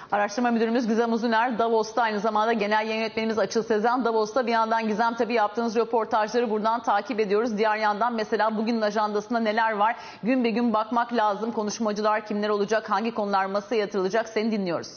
Araştırma müdürümüz Gizem Uzuner Davos'ta, aynı zamanda genel yayın yönetmenimiz Açıl Sezen Davos'ta. Bir yandan Gizem, tabii yaptığınız röportajları buradan takip ediyoruz. Diğer yandan mesela bugünün ajandasında neler var? Gün be gün bakmak lazım. Konuşmacılar kimler olacak? Hangi konular masaya yatırılacak? Seni dinliyoruz.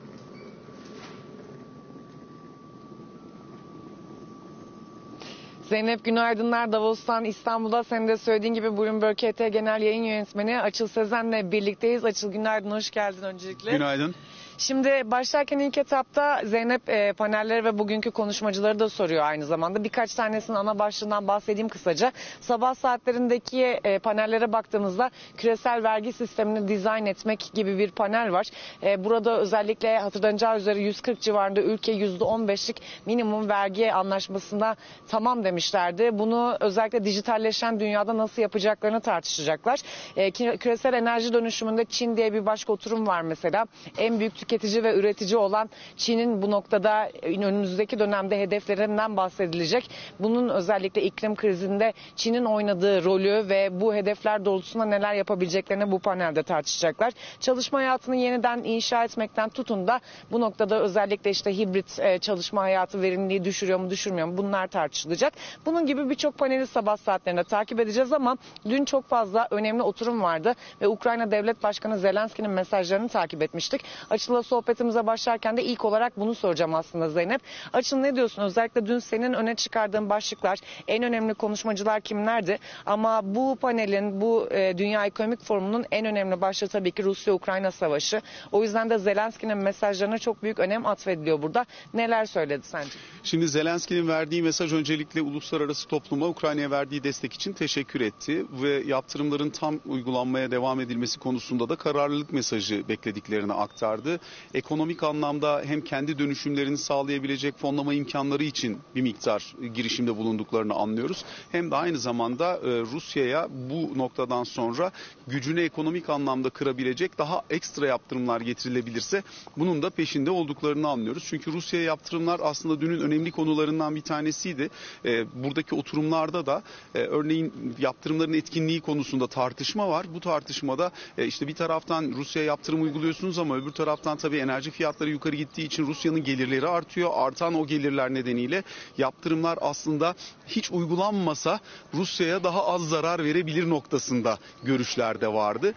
Zeynep, günaydınlar. Davos'tan İstanbul'da senin de söylediğin gibi Bloomberg KT Genel Yayın Yönetmeni Açıl Sezen'le birlikteyiz. Açıl, günaydın, hoş geldin öncelikle. Günaydın. Şimdi başlarken ilk etapta Zeynep panelleri ve bugünkü konuşmacıları da soruyor aynı zamanda. Birkaç tanesinin ana başlığından bahsedeyim kısaca. Sabah saatlerindeki panellere baktığımızda küresel vergi sistemini dizayn etmek gibi bir panel var. Burada özellikle hatırlanacağı üzere 140 civarında ülke %15'lik minimum vergi anlaşmasında tamam demişlerdi. Bunu özellikle dijitalleşen dünyada nasıl yapacaklarını tartışacaklar. Küresel enerji dönüşümünde Çin diye bir başka oturum var mesela. En büyük tüketici ve üretici olan Çin'in bu noktada önümüzdeki dönemde hedeflerinden bahsedilecek. Bunun özellikle iklim krizinde Çin'in oynadığı rolü ve bu hedefler doğrultusunda neler yapabileceklerini bu panelde tartışacaklar. Çalışma hayatını yeniden inşa etmekten tutun da bu noktada özellikle işte hibrit çalışma hayatı verimliliği düşürüyor mu düşürmüyor mu, bunlar tartışılacak. Bunun gibi birçok paneli sabah saatlerinde takip edeceğiz ama dün çok fazla önemli oturum vardı ve Ukrayna Devlet Başkanı Zelenski'nin mesajlarını takip etmiştik. Açıl'la sohbetimize başlarken de ilk olarak bunu soracağım aslında Zeynep. Açıl, ne diyorsun? Özellikle dün senin öne çıkardığın başlıklar, en önemli konuşmacılar kimlerdi? Ama bu panelin, bu Dünya Ekonomik Forumu'nun en önemli başlığı tabii ki Rusya-Ukrayna savaşı. O yüzden de Zelenski'nin mesajlarına çok büyük önem atfediliyor burada. Neler söyledi sence? Şimdi Zelenski'nin verdiği mesaj öncelikle uluslararası topluma Ukrayna'ya verdiği destek için teşekkür etti ve yaptırımların tam uygulanmaya devam edilmesi konusunda da kararlılık mesajı beklediklerini aktardı. Ekonomik anlamda hem kendi dönüşümlerini sağlayabilecek fonlama imkanları için bir miktar girişimde bulunduklarını anlıyoruz. Hem de aynı zamanda Rusya'ya bu noktadan sonra gücünü ekonomik anlamda kırabilecek daha ekstra yaptırımlar getirilebilirse bunun da peşinde olduklarını anlıyoruz. Çünkü Rusya'ya yaptırımlar aslında dünün önemli konularından bir tanesiydi. Buradaki oturumlarda da örneğin yaptırımların etkinliği konusunda tartışma var. Bu tartışmada işte bir taraftan Rusya'ya yaptırım uyguluyorsunuz ama öbür taraftan tabii enerji fiyatları yukarı gittiği için Rusya'nın gelirleri artıyor. Artan o gelirler nedeniyle yaptırımlar aslında hiç uygulanmasa Rusya'ya daha az zarar verebilir noktasında görüşler de vardı.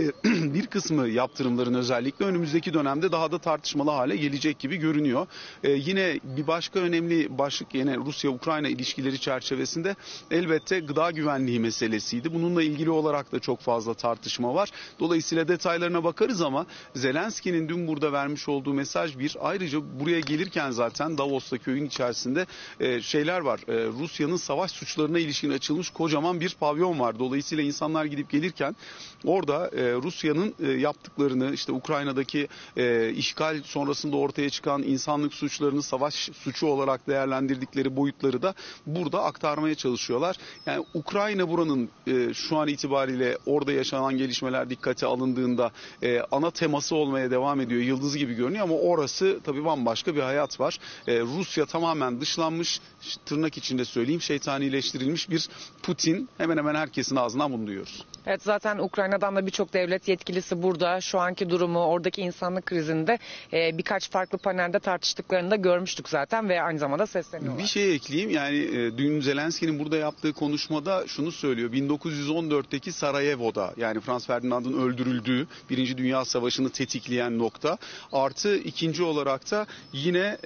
Bir kısmı yaptırımların özellikle önümüzdeki dönemde daha da tartışmalı hale gelecek gibi görünüyor. Yine bir başka önemli başlık yine Rusya-Ukrayna ilişkileri çerçevesinde elbette gıda güvenliği meselesiydi. Bununla ilgili olarak da çok fazla tartışma var. Dolayısıyla detaylarına bakarız ama Zelenski'nin dün burada vermiş olduğu mesaj bir. Ayrıca buraya gelirken zaten Davos'ta köyün içerisinde şeyler var. Rusya'nın savaş suçlarına ilişkin açılmış kocaman bir pavyon var. Dolayısıyla insanlar gidip gelirken orada Rusya'nın yaptıklarını, işte Ukrayna'daki işgal sonrasında ortaya çıkan insanlık suçlarını savaş suçu olarak değerlendirdikleri boyutları da burada aktarmaya çalışıyorlar. Yani Ukrayna buranın şu an itibariyle orada yaşanan gelişmeler dikkate alındığında ana teması olmaya devam ediyor. Yıldız gibi görünüyor ama orası tabii bambaşka bir hayat var. Rusya tamamen dışlanmış, tırnak içinde söyleyeyim, şeytanileştirilmiş bir Putin. Hemen hemen herkesin ağzından bunu duyuyoruz. Evet, zaten Ukrayna'dan da birçok devlet yetkilisi burada. Şu anki durumu, oradaki insanlık krizinde birkaç farklı panelde tartıştıklarını da görmüştük zaten ve aynı zamanda sesleniyorlar. Bir şey ekleyeyim, yani dün Zelenski'nin burada yaptığı konuşmada şunu söylüyor. 1914'teki Sarajevo'da, yani Franz Ferdinand'ın öldürüldüğü, Birinci Dünya Savaşı'nı tetikleyen nokta. Artı ikinci olarak da yine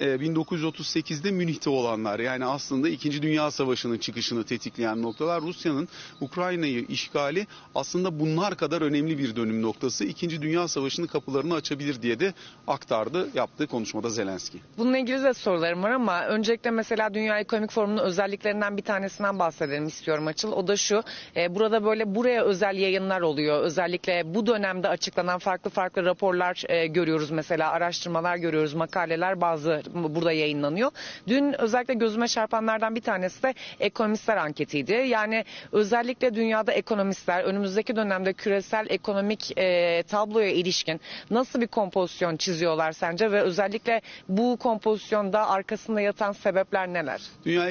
1938'de Münih'te olanlar, yani aslında İkinci Dünya Savaşı'nın çıkışını tetikleyen noktalar. Rusya'nın Ukrayna'yı işgali aslında bunlar kadar önemli bir dönüm noktası. İkinci Dünya Savaşı'nın kapılarını açabilir diye de aktardı yaptığı konuşmada Zelenski. Bununla ilgili de sorularım var ama öncelikle mesela Dünya Ekonomik Forumu'nun özelliklerinden bir tanesinden bahsedelim istiyorum Açıl. O da şu, burada böyle buraya özel yayınlar oluyor. Özellikle bu dönemde açıklanan farklı raporlar görüyoruz mesela, araştırmalar görüyoruz, makaleler bazı burada yayınlanıyor. Dün özellikle gözüme çarpanlardan bir tanesi de ekonomistler anketiydi. Yani özellikle dünyada ekonomistler önümüzdeki dönemde küresel ekonomik tabloya ilişkin nasıl bir kompozisyon çiziyorlar sence ve özellikle bu kompozisyonda arkasında yatan sebepler neler? Dünya Ekonomik Forumu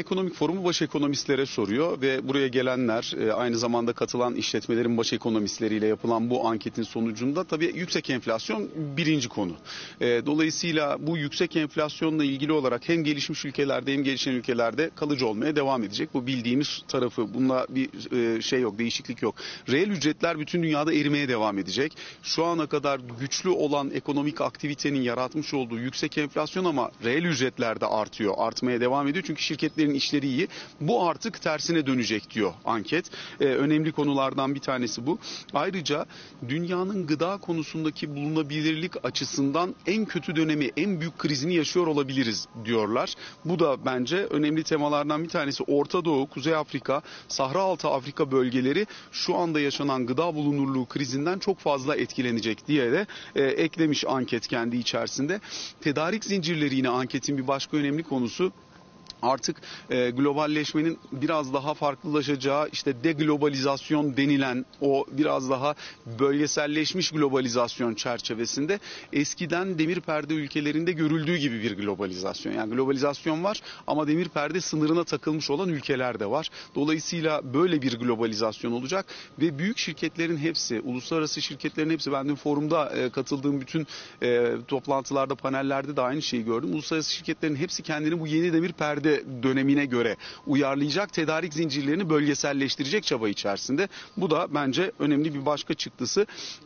forumu baş ekonomistlere soruyor ve buraya gelenler, aynı zamanda katılan işletmelerin baş ekonomistleriyle yapılan bu anketin sonucunda tabii yüksek enflasyon birinci konu. Dolayısıyla bu yüksek enflasyonla ilgili olarak hem gelişmiş ülkelerde hem gelişen ülkelerde kalıcı olmaya devam edecek. Bu bildiğimiz tarafı. Bunda bir şey yok, değişiklik yok. Reel ücretler bütün dünyada erimeye devam edecek. Şu ana kadar güçlü olan ekonomik aktivitenin yaratmış olduğu yüksek enflasyon ama reel ücretler de artıyor, artmaya devam ediyor. Çünkü şirketlerin işleri iyi. Bu artık tersine dönecek diyor anket. Önemli konulardan bir tanesi bu. Ayrıca dünyanın gıda konusundaki bulunabilirlik açısından en kötü dönemi, en büyük krizini yaşıyor olabiliriz diyorlar. Bu da bence önemli temalardan bir tanesi. Orta Doğu, Kuzey Afrika, Sahra Altı Afrika bölgeleri şu anda yaşanan gıda bulunurluğu krizinden çok fazla etkilenecek diye de eklemiş anket kendi içerisinde. Tedarik zincirleri yine anketin bir başka önemli konusu. Artık globalleşmenin biraz daha farklılaşacağı, işte deglobalizasyon denilen o biraz daha bölgeselleşmiş globalizasyon çerçevesinde eskiden demir perde ülkelerinde görüldüğü gibi bir globalizasyon. Yani globalizasyon var ama demir perde sınırına takılmış olan ülkeler de var. Dolayısıyla böyle bir globalizasyon olacak ve büyük şirketlerin hepsi, uluslararası şirketlerin hepsi, ben dün forumda katıldığım bütün toplantılarda, panellerde de aynı şeyi gördüm. Uluslararası şirketlerin hepsi kendini bu yeni demir perde dönemine göre uyarlayacak, tedarik zincirlerini bölgeselleştirecek çaba içerisinde. Bu da bence önemli bir başka çıktısı.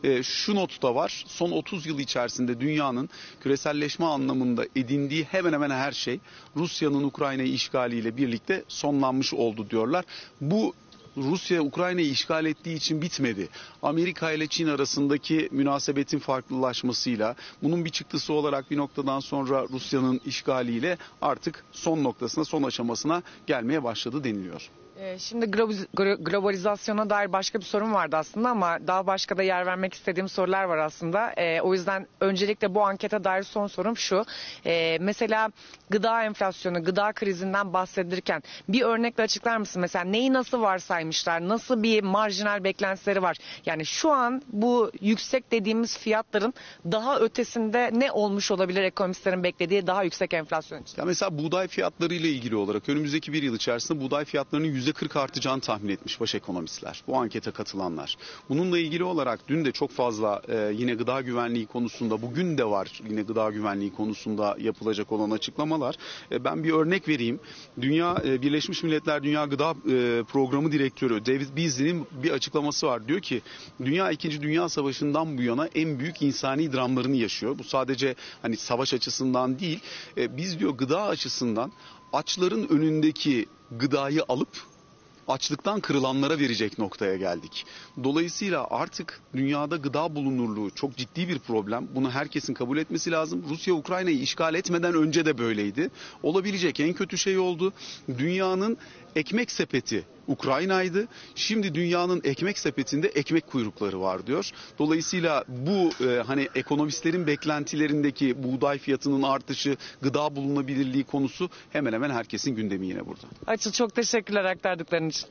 Şu not da var. Son 30 yıl içerisinde dünyanın küreselleşme anlamında edindiği hemen hemen her şey Rusya'nın Ukrayna'yı işgaliyle birlikte sonlanmış oldu diyorlar. Bu Rusya Ukrayna'yı işgal ettiği için bitmedi. Amerika ile Çin arasındaki münasebetin farklılaşmasıyla, bunun bir çıktısı olarak bir noktadan sonra Rusya'nın işgaliyle artık son noktasına, son aşamasına gelmeye başladı deniliyor. Şimdi globalizasyona dair başka bir sorun vardı aslında ama daha başka da yer vermek istediğim sorular var aslında. O yüzden öncelikle bu ankete dair son sorum şu. Mesela gıda enflasyonu, gıda krizinden bahsedilirken bir örnekle açıklar mısın? Mesela neyi nasıl varsaymışlar? Nasıl bir marjinal beklentileri var? Yani şu an bu yüksek dediğimiz fiyatların daha ötesinde ne olmuş olabilir ekonomistlerin beklediği daha yüksek enflasyon için? Ya mesela buğday fiyatları ile ilgili olarak önümüzdeki bir yıl içerisinde buğday fiyatlarının %40 artacağını tahmin etmiş baş ekonomistler, bu ankete katılanlar. Bununla ilgili olarak dün de çok fazla yine gıda güvenliği konusunda, bugün de var yine gıda güvenliği konusunda yapılacak olan açıklamalar. Ben bir örnek vereyim. Birleşmiş Milletler Dünya Gıda Programı Direktörü David Beasley'nin bir açıklaması var. Diyor ki dünya 2. Dünya Savaşı'ndan bu yana en büyük insani dramlarını yaşıyor. Bu sadece hani savaş açısından değil. Biz diyor gıda açısından açların önündeki gıdayı alıp açlıktan kırılanlara verecek noktaya geldik. Dolayısıyla artık dünyada gıda bulunurluğu çok ciddi bir problem. Bunu herkesin kabul etmesi lazım. Rusya Ukrayna'yı işgal etmeden önce de böyleydi. Olabilecek en kötü şey oldu. Dünyanın ekmek sepeti Ukrayna'ydı. Şimdi dünyanın ekmek sepetinde ekmek kuyrukları var diyor. Dolayısıyla bu hani ekonomistlerin beklentilerindeki buğday fiyatının artışı, gıda bulunabilirliği konusu hemen hemen herkesin gündemi yine burada. Açıl, çok teşekkürler aktardıkların için.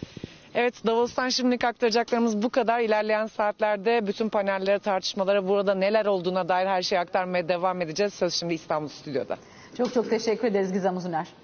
Evet, Davos'tan şimdilik aktaracaklarımız bu kadar. İlerleyen saatlerde bütün panellere, tartışmalara, burada neler olduğuna dair her şeyi aktarmaya devam edeceğiz. Söz şimdi İstanbul Stüdyo'da. Çok çok teşekkür ederiz Gizem Uzuner.